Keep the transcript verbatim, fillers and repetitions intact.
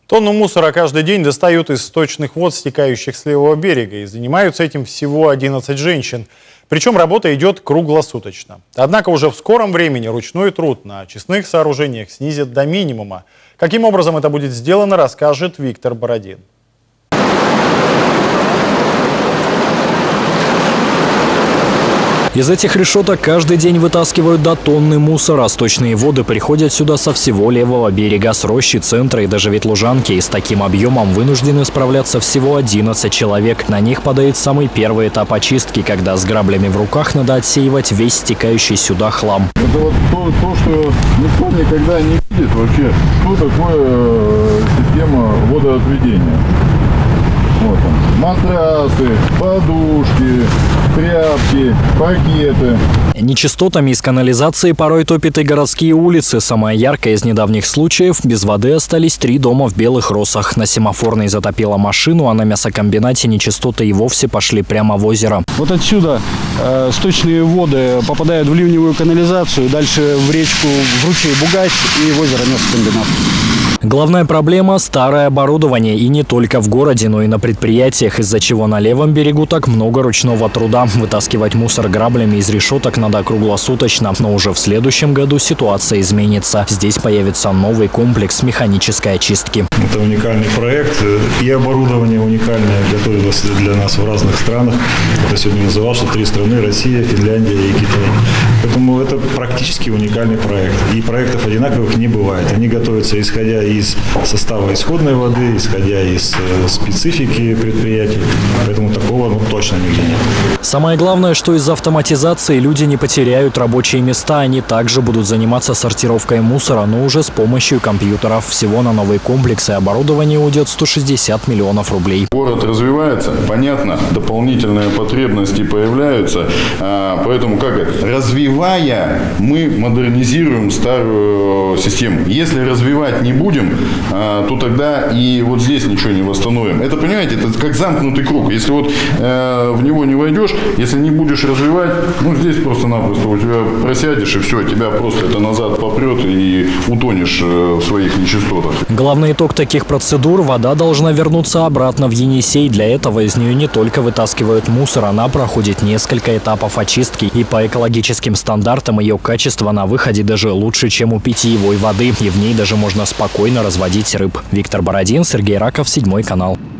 Тонну мусора каждый день достают из сточных вод, стекающих с левого берега. И занимаются этим всего одиннадцать женщин. Причем работа идет круглосуточно. Однако уже в скором времени ручной труд на очистных сооружениях снизят до минимума. Каким образом это будет сделано, расскажет Виктор Бородин. Из этих решеток каждый день вытаскивают до тонны мусора. Сточные воды приходят сюда со всего левого берега, с рощи, центра и даже Ветлужанки. И с таким объемом вынуждены справляться всего одиннадцать человек. На них падает самый первый этап очистки, когда с граблями в руках надо отсеивать весь стекающий сюда хлам. Это вот то, то что никто никогда не видит вообще, что такое э, система водоотведения. Вот он. Матрасы, подушки, тряпки, пакеты. Нечистотами из канализации порой топит и городские улицы. Самое яркое из недавних случаев – без воды остались три дома в Белых Росах. На Семафорной затопила машину, а на мясокомбинате нечистоты и вовсе пошли прямо в озеро. Вот отсюда э, сточные воды попадают в ливневую канализацию, дальше в речку, в ручей Бугач и в озеро мясокомбинат. Главная проблема – старое оборудование. И не только в городе, но и на предприятиях, из-за чего на левом берегу так много ручного труда. Вытаскивать мусор граблями из решеток надо круглосуточно. Но уже в следующем году ситуация изменится. Здесь появится новый комплекс механической очистки. Это уникальный проект. И оборудование уникальное готовилось для нас в разных странах. Я сегодня называл, что три страны – Россия, Финляндия и Китай. Поэтому это практически уникальный проект. И проектов одинаковых не бывает. Они готовятся исходя из состава исходной воды, исходя из э, специфики предприятий. Поэтому такого ну, точно нигде нет. Самое главное, что из-за автоматизации люди не потеряют рабочие места. Они также будут заниматься сортировкой мусора, но уже с помощью компьютеров. Всего на новый комплекс и оборудование уйдет сто шестьдесят миллионов рублей. Город развивается, понятно, дополнительные потребности появляются. А, поэтому как это? Развивая, мы модернизируем старую систему. Если развивать не будем, то тогда и вот здесь ничего не восстановим. Это, понимаете, это как замкнутый круг. Если вот э, в него не войдешь, если не будешь развивать, ну здесь просто-напросто у тебя просядешь и все, тебя просто это назад попрет и утонешь в своих нечистотах. Главный итог таких процедур – вода должна вернуться обратно в Енисей. Для этого из нее не только вытаскивают мусор, она проходит несколько этапов очистки. И по экологическим стандартам ее качество на выходе даже лучше, чем у питьевой воды. И в ней даже можно спокойно разводить рыб. Виктор Бородин, Сергей Раков, Седьмой канал.